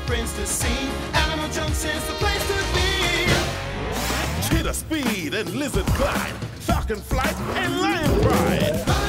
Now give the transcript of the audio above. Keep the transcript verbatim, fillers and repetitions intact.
footprints to see. Animal Junction's the place to be. Cheetah speed and lizard glide, falcon flight and lion pride.